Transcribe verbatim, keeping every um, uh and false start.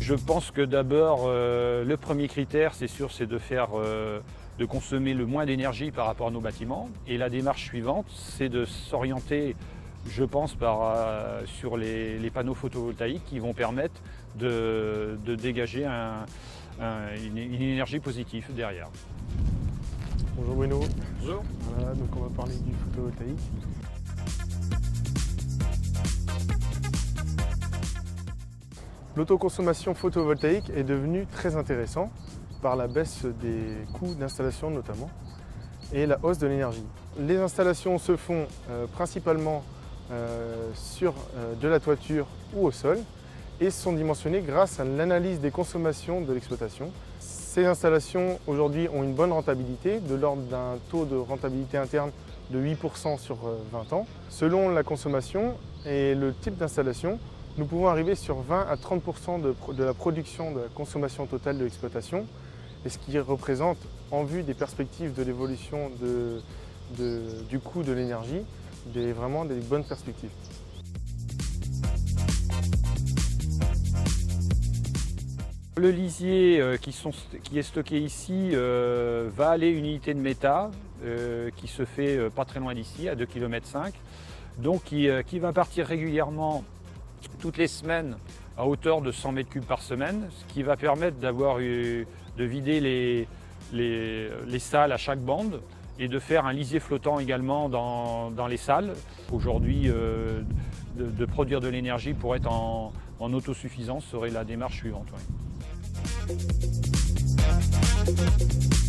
Je pense que d'abord, euh, le premier critère, c'est sûr, c'est de faire, euh, de consommer le moins d'énergie par rapport à nos bâtiments. Et la démarche suivante, c'est de s'orienter, je pense, par, euh, sur les, les panneaux photovoltaïques qui vont permettre de, de dégager un, un, une, une énergie positive derrière. Bonjour Bruno. Bonjour. Voilà, donc on va parler du photovoltaïque. L'autoconsommation photovoltaïque est devenue très intéressante par la baisse des coûts d'installation notamment et la hausse de l'énergie. Les installations se font euh, principalement euh, sur euh, de la toiture ou au sol et sont dimensionnées grâce à l'analyse des consommations de l'exploitation. Ces installations aujourd'hui ont une bonne rentabilité, de l'ordre d'un taux de rentabilité interne de huit pour cent sur vingt ans. Selon la consommation et le type d'installation, nous pouvons arriver sur vingt à trente pour cent de, de la production de la consommation totale de l'exploitation, et ce qui représente, en vue des perspectives de l'évolution de, de, du coût de l'énergie, des, vraiment des bonnes perspectives. Le lisier euh, qui, sont, qui est stocké ici euh, va aller une unité de méta euh, qui se fait euh, pas très loin d'ici, à deux virgule cinq kilomètres, donc qui, euh, qui va partir régulièrement toutes les semaines à hauteur de cent mètres cubes par semaine, ce qui va permettre d'avoir de vider les, les, les salles à chaque bande et de faire un lisier flottant également dans, dans les salles. Aujourd'hui, euh, de, de produire de l'énergie pour être en, en autosuffisance serait la démarche suivante. Ouais.